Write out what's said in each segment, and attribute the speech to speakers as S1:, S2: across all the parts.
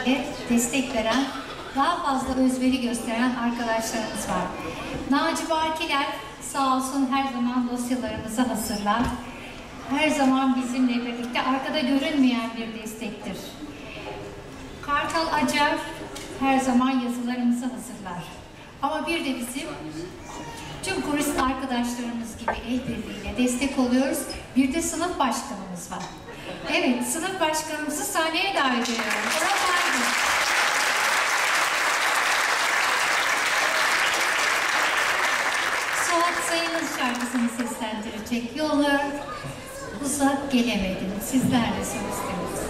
S1: işbirliğiyle destek veren, daha fazla özveri gösteren arkadaşlarımız var. Naci Barkiler sağ olsun her zaman dosyalarımızı hazırlar. Her zaman bizimle birlikte, arkada görünmeyen bir destektir. Kartal Acar her zaman yazılarımızı hazırlar. Ama bir de bizim tüm korist arkadaşlarımız gibi el birliğiyle destek oluyoruz. Bir de sınıf başkanımız var. Evet, sınıf başkanımızı sahneye davet ediyorum. Suat Sayınız şarkısını seslendirecek. Yollar uzak gelemedim. Sizlerle solistimiz.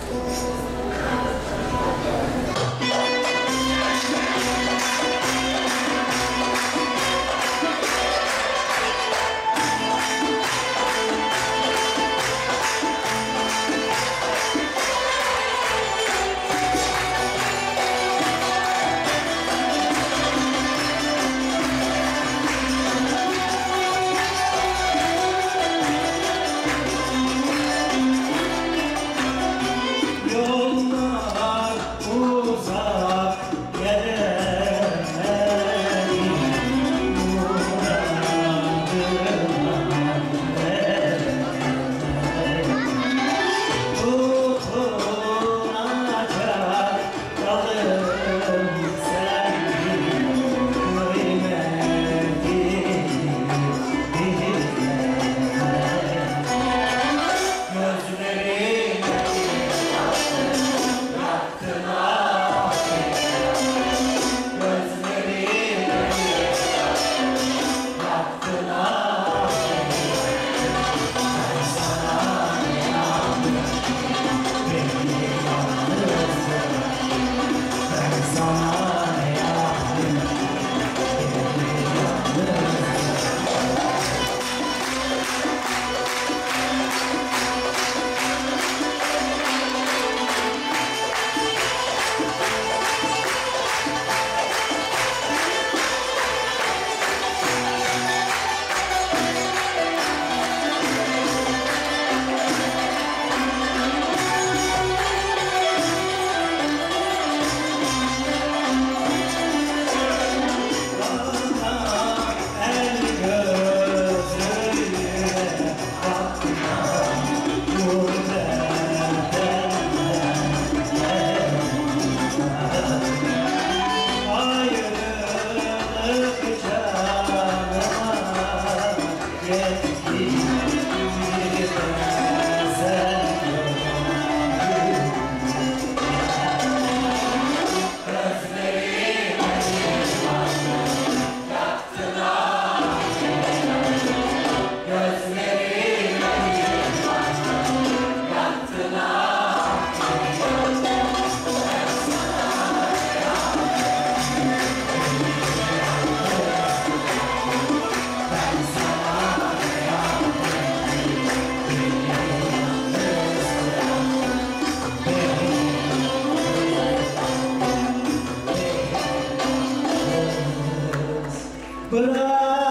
S2: But